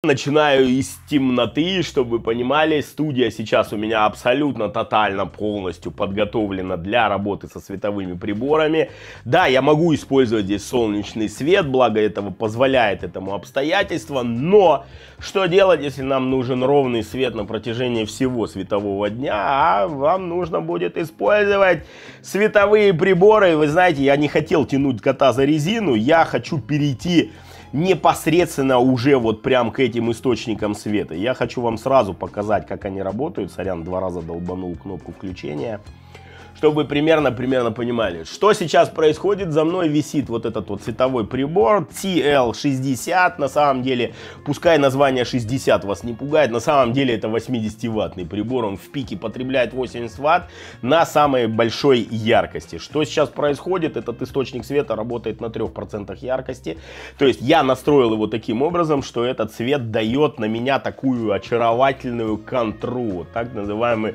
начинаю из темноты, чтобы вы понимали, студия сейчас у меня абсолютно тотально полностью подготовлена для работы со световыми приборами. Да, я могу использовать здесь солнечный свет, благо этого позволяет этому обстоятельство, но что делать, если нам нужен ровный свет на протяжении всего светового дня, а вам нужно будет использовать световые приборы. Вы знаете, я не хотел тянуть кота за резину, я хочу перейти непосредственно уже вот прям к этим источникам света. Я хочу вам сразу показать, как они работают. Сорян, 2 раза долбанул кнопку включения. Чтобы вы примерно понимали, что сейчас происходит. За мной висит вот этот вот цветовой прибор TL60. На самом деле, пускай название 60 вас не пугает, на самом деле это 80-ваттный прибор. Он в пике потребляет 80 ватт на самой большой яркости. Что сейчас происходит? Этот источник света работает на 3% яркости. То есть я настроил его таким образом, что этот свет дает на меня такую очаровательную контру. Так называемый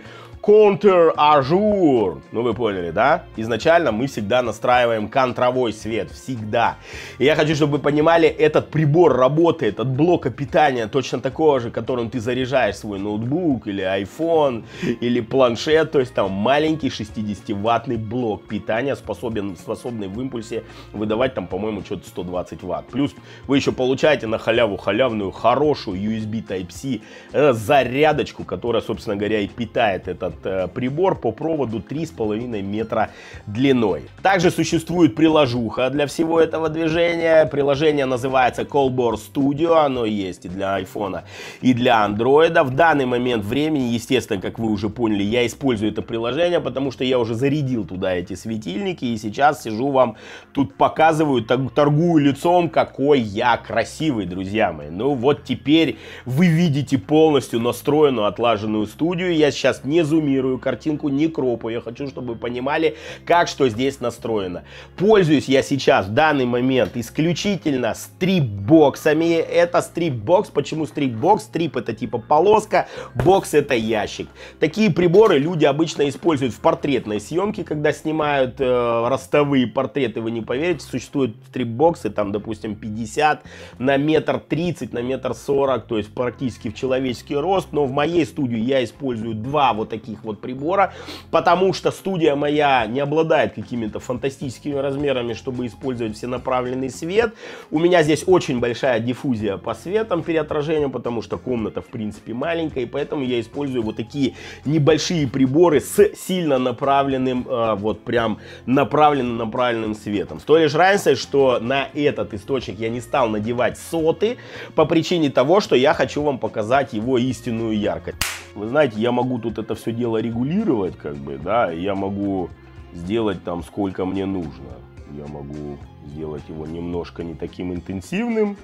контр-ажур. Ну вы поняли, да? Изначально мы всегда настраиваем контровой свет. Всегда. И я хочу, чтобы вы понимали, этот прибор работает от блока питания точно такого же, которым ты заряжаешь свой ноутбук или iPhone или планшет. То есть там маленький 60-ваттный блок питания, способный в импульсе выдавать там, по-моему, что-то 120 ватт. Плюс вы еще получаете на халяву халявную хорошую USB Type-C зарядочку, которая, собственно говоря, и питает этот прибор по проводу 3,5 метра длиной. Также существует приложуха для всего этого движения. Приложение называется Colbor Studio. Оно есть и для iPhone, и для Android. В данный момент времени, естественно, как вы уже поняли, я использую это приложение, потому что я уже зарядил туда эти светильники. И сейчас сижу вам тут показываю, торгую лицом, какой я красивый, друзья мои. Ну вот теперь вы видите полностью настроенную, отлаженную студию. Я сейчас не зумирую картинку, не кропаю. Я хочу, чтобы вы понимали, как что здесь настроено. Пользуюсь я сейчас в данный момент исключительно стрип-боксами. Это стрип-бокс. Почему стрип-бокс? Стрип — это типа полоска, бокс — это ящик. Такие приборы люди обычно используют в портретной съемке, когда снимают ростовые портреты. Вы не поверите, существуют стрип-боксы, там, допустим, 50 на метр 30, на метр 40, то есть практически в человеческий рост. Но в моей студии я использую 2 вот таких вот прибора, потому что студия моя не обладает какими-то фантастическими размерами, чтобы использовать всенаправленный свет. У меня здесь очень большая диффузия по светам, переотражению, потому что комната в принципе маленькая, и поэтому я использую вот такие небольшие приборы с сильно направленным, вот прям направленным светом. С той лишь разницей, что на этот источник я не стал надевать соты по причине того, что я хочу вам показать его истинную яркость. Вы знаете, я могу тут это все дело регулировать, как бы, да, я могу сделать там сколько мне нужно. Я могу сделать его немножко не таким интенсивным.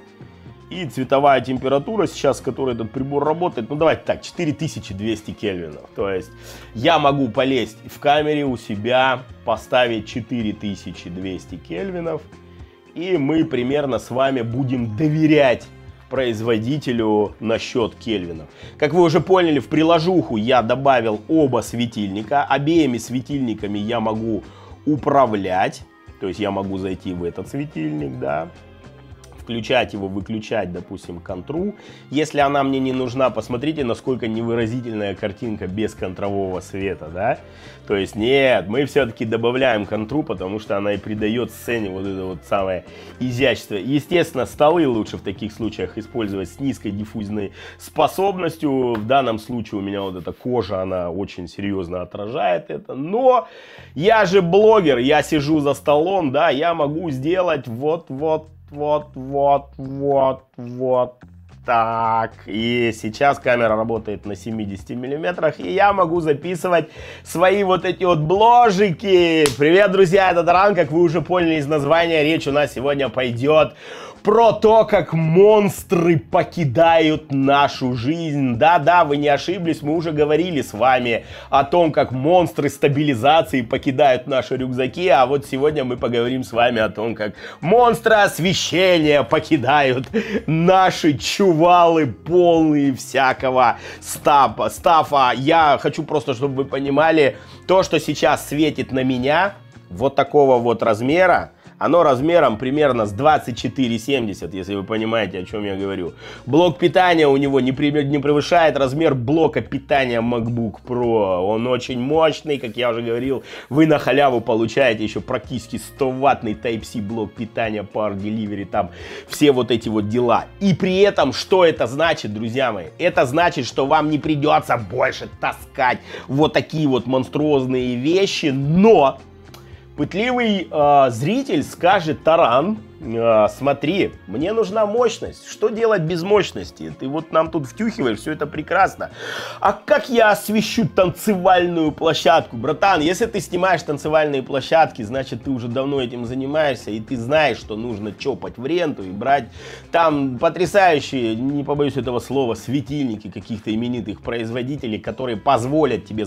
И цветовая температура сейчас, с которой этот прибор работает, ну давайте так, 4200 кельвинов. То есть я могу полезть в камере у себя, поставить 4200 кельвинов. И мы примерно с вами будем доверять производителю насчет кельвинов. Как вы уже поняли, в приложуху я добавил оба светильника. Обеими светильниками я могу управлять. То есть я могу зайти в этот светильник, да, включать его, выключать, допустим, контру. Если она мне не нужна, посмотрите, насколько невыразительная картинка без контрового света, да. То есть нет, мы все-таки добавляем контру, потому что она и придает сцене вот это вот самое изящество. Естественно, столы лучше в таких случаях использовать с низкой диффузной способностью. В данном случае у меня вот эта кожа, она очень серьезно отражает это. Но я же блогер, я сижу за столом, да, я могу сделать вот так. И сейчас камера работает на 70 миллиметрах, и я могу записывать свои вот эти вот бложики. Привет, друзья, это Таран. Как вы уже поняли из названия, речь у нас сегодня пойдет про то, как монстры покидают нашу жизнь. Да-да, вы не ошиблись, мы уже говорили с вами о том, как монстры стабилизации покидают наши рюкзаки, а вот сегодня мы поговорим с вами о том, как монстры освещения покидают наши чувалы, полные всякого стафа. Я хочу просто, чтобы вы понимали, то, что сейчас светит на меня, вот такого вот размера, Оно размером примерно с 2470, если вы понимаете, о чем я говорю. Блок питания у него не превышает размер блока питания MacBook Pro. Он очень мощный, как я уже говорил. Вы на халяву получаете еще практически 100-ваттный Type-C блок питания, Power Delivery, там все вот эти вот дела. И при этом, что это значит, друзья мои? Это значит, что вам не придется больше таскать вот такие вот монструозные вещи, но пытливый зритель скажет: Таран, смотри, мне нужна мощность. Что делать без мощности? Ты вот нам тут втюхиваешь, все это прекрасно. А как я освещу танцевальную площадку? Братан, если ты снимаешь танцевальные площадки, значит, ты уже давно этим занимаешься, и ты знаешь, что нужно чопать в ренту и брать там потрясающие, не побоюсь этого слова, светильники каких-то именитых производителей, которые позволят тебе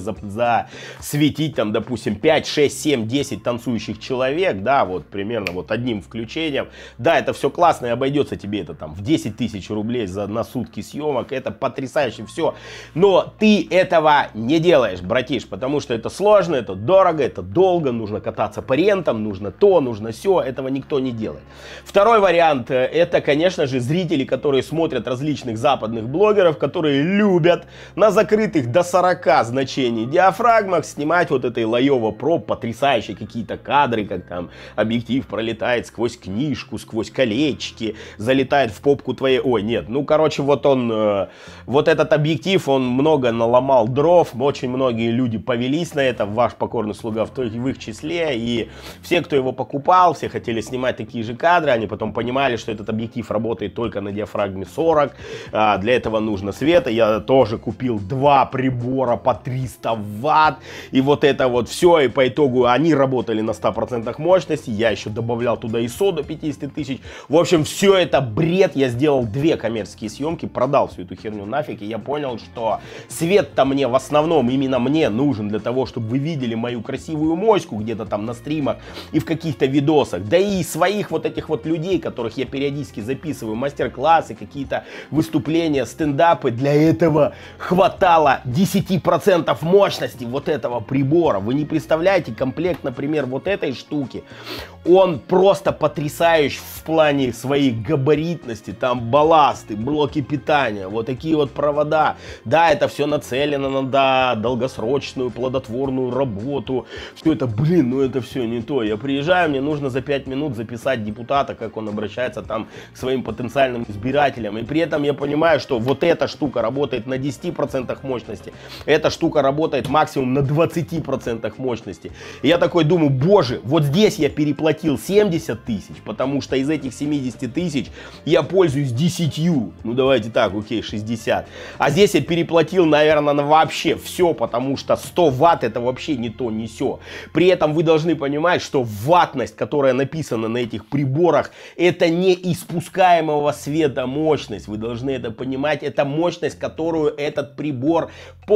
засветить там, допустим, 5, 6, 7, 10 танцующих человек, да, вот примерно вот одним включением. Да, это все классно, и обойдется тебе это там в 10 тысяч рублей на сутки съемок, это потрясающе все. Но ты этого не делаешь, братиш, потому что это сложно, это дорого, это долго, нужно кататься по рентам, нужно то, нужно сё, этого никто не делает. Второй вариант, это, конечно же, зрители, которые смотрят различных западных блогеров, которые любят на закрытых до 40 значений диафрагмах снимать вот этой Laowa Pro потрясающие какие-то кадры, как там объектив пролетает сквозь книжку, сквозь колечки, залетает в попку твоей... Ой, нет, ну, короче, вот он... вот этот объектив, он много наломал дров, очень многие люди повелись на это, ваш покорный слуга в их числе, и все, кто его покупал, все хотели снимать такие же кадры, они потом понимали, что этот объектив работает только на диафрагме 40, для этого нужно света. Я тоже купил 2 прибора по 300 ватт, и вот это вот все, и по итогу они работали на 100% мощности, я еще добавлял туда ISO до 50 тысяч. В общем, все это бред. Я сделал 2 коммерческие съемки, продал всю эту херню нафиг, и я понял, что свет-то мне в основном, именно мне нужен для того, чтобы вы видели мою красивую моську где-то там на стримах и в каких-то видосах. Да и своих вот этих вот людей, которых я периодически записываю, мастер-классы, какие-то выступления, стендапы, для этого хватало 10% мощности вот этого прибора. Вы не представляете, комплект, например, вот этой штуки, он просто потрясающий в плане своей габаритности, там балласты, блоки питания, вот такие вот провода. Да, это все нацелено на долгосрочную плодотворную работу. Все это, блин, ну это все не то. Я приезжаю, мне нужно за 5 минут записать депутата, как он обращается там к своим потенциальным избирателям. И при этом я понимаю, что вот эта штука работает на 10% мощности, эта штука работает максимум на 20% мощности. И я такой думаю, боже, вот здесь я переплатил 70 тысяч, потому что из этих 70 тысяч я пользуюсь 10. Ну давайте так, окей, 60. А здесь я переплатил, наверное, на вообще все, потому что 100 ватт это вообще не то, не сё. При этом вы должны понимать, что ваттность, которая написана на этих приборах, это не испускаемого света мощность. Вы должны это понимать. Это мощность, которую этот прибор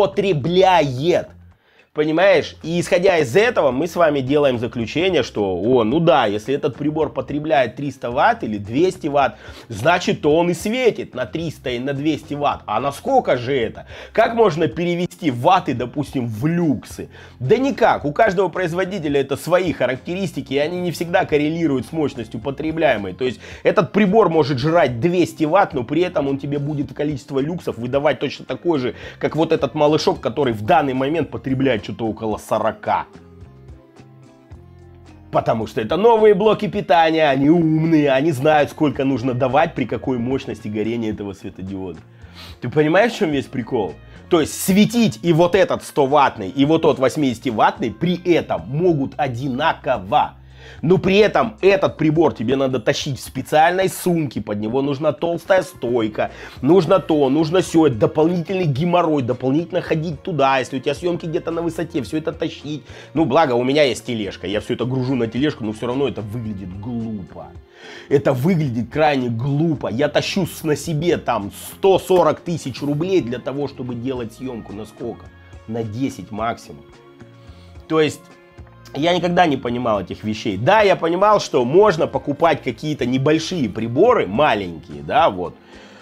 потребляет. Понимаешь? И исходя из этого мы с вами делаем заключение, что, ну да, если этот прибор потребляет 300 ватт или 200 ватт, значит, то он и светит на 300 и на 200 ватт. А насколько же это? Как можно перевести ватты, допустим, в люксы? Да никак. У каждого производителя это свои характеристики, и они не всегда коррелируют с мощностью потребляемой. То есть этот прибор может жрать 200 ватт, но при этом он тебе будет количество люксов выдавать точно такое же, как вот этот малышок, который в данный момент потребляет что-то около 40. Потому что это новые блоки питания, они умные, они знают, сколько нужно давать, при какой мощности горения этого светодиода. Ты понимаешь, в чем весь прикол? То есть светить и вот этот 100-ваттный, и вот тот 80-ваттный при этом могут одинаково. Но при этом этот прибор тебе надо тащить в специальной сумке, под него нужна толстая стойка, нужно то, нужно все, дополнительный геморрой, дополнительно ходить туда, если у тебя съемки где-то на высоте, все это тащить. Ну, благо, у меня есть тележка, я все это гружу на тележку, но все равно это выглядит глупо. Это выглядит крайне глупо. Я тащу на себе там 140 тысяч рублей для того, чтобы делать съемку на сколько? На 10 максимум. То есть... Я никогда не понимал этих вещей. Да, я понимал, что можно покупать какие-то небольшие приборы, маленькие, да, вот.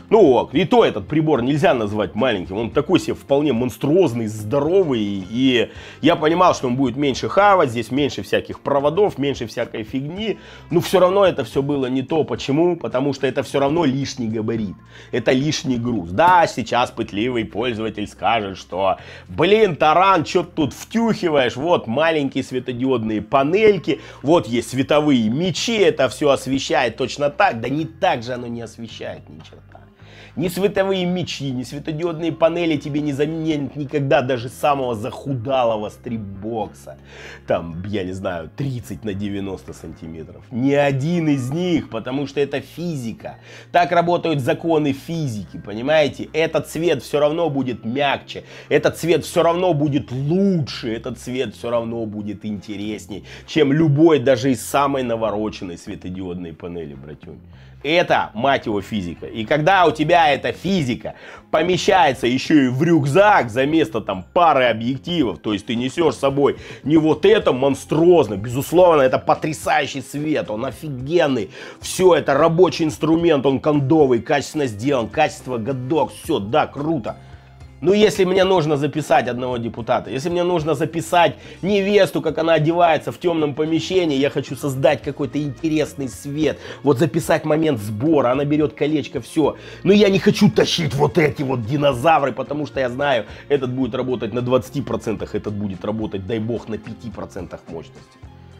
Ну, и то этот прибор нельзя назвать маленьким. Он такой себе вполне монструозный, здоровый. И я понимал, что он будет меньше хавать, здесь меньше всяких проводов, меньше всякой фигни. Но все равно это все было не то. Почему? Потому что это все равно лишний габарит. Это лишний груз. Да, сейчас пытливый пользователь скажет, что, блин, Таран, что ты тут втюхиваешь? Вот маленькие светодиодные панельки, вот есть световые мечи, это все освещает точно так. Да не так же оно не освещает ни черта. Ни световые мечи, ни светодиодные панели тебе не заменят никогда даже самого захудалого стрипбокса. Там, я не знаю, 30 на 90 сантиметров. Ни один из них, потому что это физика. Так работают законы физики, понимаете? Этот цвет все равно будет мягче, этот цвет все равно будет лучше, этот цвет все равно будет интересней, чем любой, даже из самой навороченной светодиодной панели, братюнь. Это, мать его, физика. И когда у тебя эта физика помещается еще и в рюкзак за место там пары объективов, то есть ты несешь с собой не вот это монструозно, безусловно, это потрясающий свет, он офигенный, все, это рабочий инструмент, он кондовый, качественно сделан, качество годок, все, да, круто. Ну, если мне нужно записать одного депутата, если мне нужно записать невесту, как она одевается в темном помещении, я хочу создать какой-то интересный свет, вот записать момент сбора, она берет колечко, все. Но я не хочу тащить вот эти вот динозавры, потому что я знаю, этот будет работать на 20%, этот будет работать, дай бог, на 5% мощности.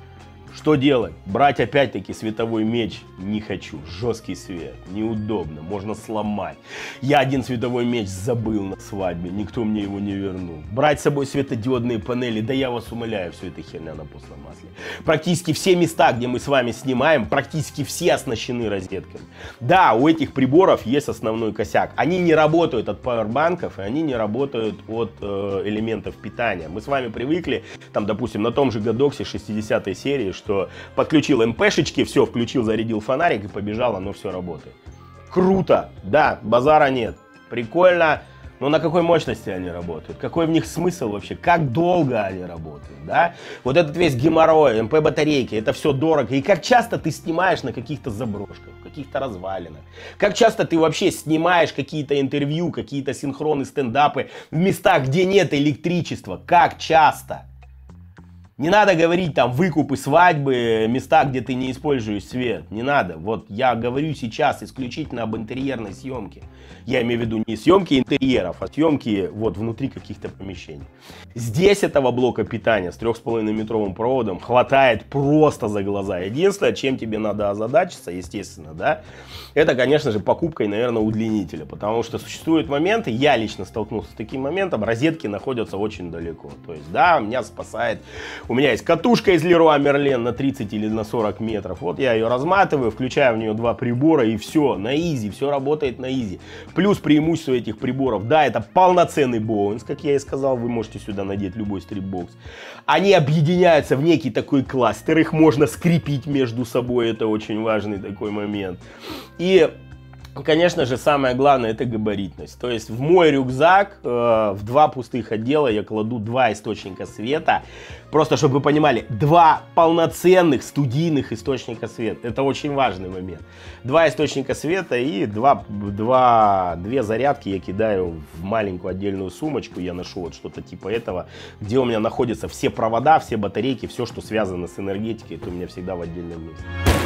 Что делать? Брать опять-таки световой меч не хочу. Жесткий свет, неудобно, можно сломать. Я один световой меч забыл на свадьбе, никто мне его не вернул. Брать с собой светодиодные панели, да я вас умоляю, все это херня на постном масле. Практически все места, где мы с вами снимаем, практически все оснащены розетками. Да, у этих приборов есть основной косяк. Они не работают от пауэрбанков, и они не работают от элементов питания. Мы с вами привыкли, там, допустим, на том же Годоксе 60-й серии, что подключил МПшечки, все, включил, зарядил фонарик и побежал, оно все работает. Круто, да, базара нет, прикольно, но на какой мощности они работают? Какой в них смысл вообще? Как долго они работают, да? Вот этот весь геморрой, МП-батарейки, это все дорого. И как часто ты снимаешь на каких-то заброшках, каких-то развалинах? Как часто ты вообще снимаешь какие-то интервью, какие-то синхроны, стендапы в местах, где нет электричества? Как часто? Не надо говорить там выкупы, свадьбы, места, где ты не используешь свет. Не надо. Вот я говорю сейчас исключительно об интерьерной съемке. Я имею в виду не съемки интерьеров, а съемки вот внутри каких-то помещений. Здесь этого блока питания с 3,5-метровым проводом хватает просто за глаза. Единственное, чем тебе надо озадачиться, естественно, да, это, конечно же, покупкой, наверное, удлинителя. Потому что существуют моменты, я лично столкнулся с таким моментом, розетки находятся очень далеко. То есть, да, меня спасает. У меня есть катушка из Leroy Merlin на 30 или на 40 метров. Вот я ее разматываю, включаю в нее два прибора и все, на изи, все работает на изи. Плюс преимущество этих приборов, да, это полноценный Bowens, как я и сказал, вы можете сюда надеть любой стрипбокс. Они объединяются в некий такой кластер, их можно скрепить между собой, это очень важный такой момент. И, конечно же, самое главное — это габаритность. То есть в мой рюкзак в два пустых отдела я кладу два источника света. Просто, чтобы вы понимали, два полноценных студийных источника света. Это очень важный момент. Два источника света и две зарядки я кидаю в маленькую отдельную сумочку. Я ношу вот что-то типа этого, где у меня находятся все провода, все батарейки, все, что связано с энергетикой, это у меня всегда в отдельном месте.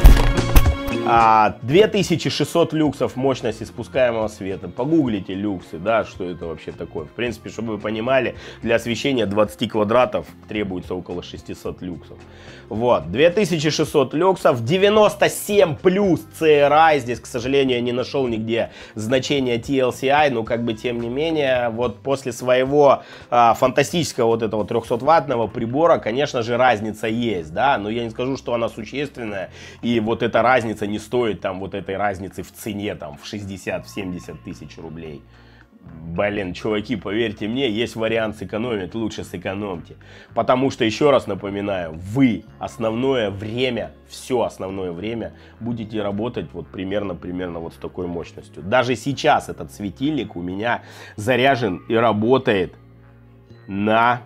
2600 люксов мощности спускаемого света. Погуглите люксы, да, что это вообще такое. В принципе, чтобы вы понимали, для освещения 20 квадратов требуется около 600 люксов. Вот, 2600 люксов, 97 плюс CRI. Здесь, к сожалению, я не нашел нигде значения TLCI, но как бы тем не менее, вот после своего фантастического вот этого 300-ваттного прибора, конечно же, разница есть, да, но я не скажу, что она существенная, и вот эта разница не стоит там вот этой разницы в цене там в 60-70 тысяч рублей. Блин, чуваки, поверьте мне, есть вариант сэкономить, лучше сэкономьте. Потому что, еще раз напоминаю, вы основное время, все основное время будете работать вот примерно вот с такой мощностью. Даже сейчас этот светильник у меня заряжен и работает на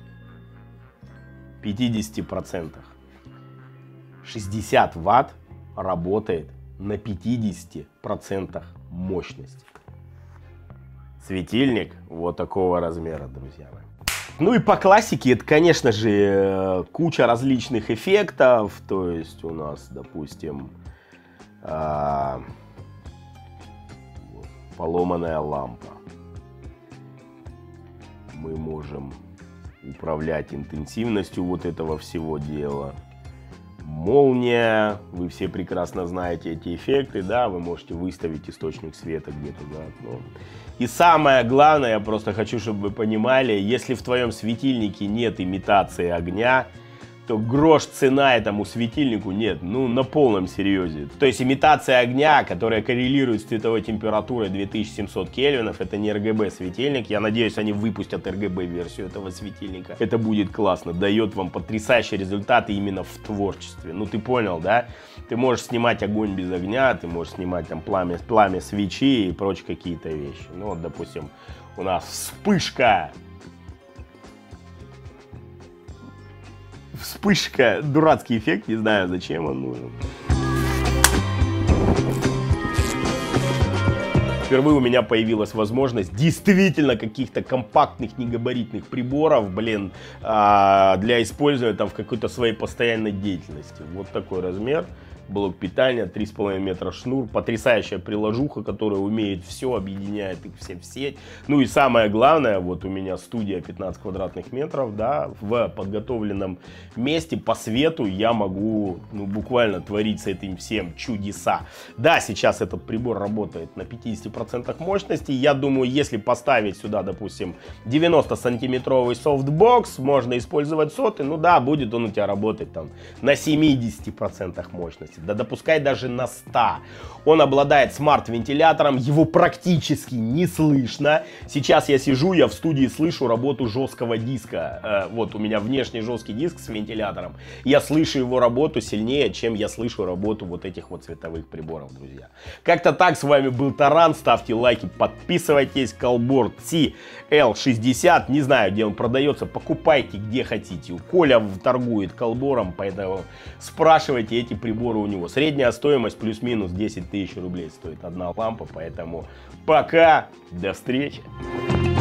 50%. 60 ватт работает на 50% мощности. Светильник вот такого размера, друзья мои. Ну и по классике это, конечно же, куча различных эффектов. То есть у нас, допустим, поломанная лампа. Мы можем управлять интенсивностью вот этого всего дела. Молния, вы все прекрасно знаете эти эффекты, да, вы можете выставить источник света где-то за окном. И самое главное, я просто хочу, чтобы вы понимали, если в твоем светильнике нет имитации огня, то грош цена этому светильнику нет, ну на полном серьезе. То есть имитация огня, которая коррелирует с цветовой температурой 2700 кельвинов, это не RGB светильник. Я надеюсь, они выпустят RGB версию этого светильника. Это будет классно, дает вам потрясающие результаты именно в творчестве. Ну ты понял, да? Ты можешь снимать огонь без огня, ты можешь снимать там пламя свечи и прочие какие-то вещи. Ну вот, допустим, у нас вспышка. Вспышка, дурацкий эффект, не знаю, зачем он нужен. Впервые у меня появилась возможность действительно каких-то компактных, негабаритных приборов, блин, для использования там в какой-то своей постоянной деятельности. Вот такой размер. Блок питания, 3,5 метра шнур, потрясающая приложуха, которая умеет все, объединяет их все в сеть. Ну и самое главное, вот у меня студия 15 квадратных метров, да, в подготовленном месте по свету я могу, ну, буквально творить с этим всем чудеса. Да, сейчас этот прибор работает на 50% мощности. Я думаю, если поставить сюда, допустим, 90-сантиметровый софтбокс, можно использовать соты, ну да, будет он у тебя работать там на 70% мощности. Да допускай даже на 100. Он обладает смарт-вентилятором, его практически не слышно. Сейчас я сижу, я в студии слышу работу жесткого диска. Вот у меня внешний жесткий диск с вентилятором. Я слышу его работу сильнее, чем я слышу работу вот этих вот цветовых приборов, друзья. Как-то так, с вами был Таран. Ставьте лайки, подписывайтесь. Колборд CL60. Не знаю, где он продается. Покупайте где хотите. Коля торгует колбором, поэтому спрашивайте эти приборы у него. Средняя стоимость плюс-минус 10 тысяч рублей стоит одна лампа, поэтому пока, до встречи.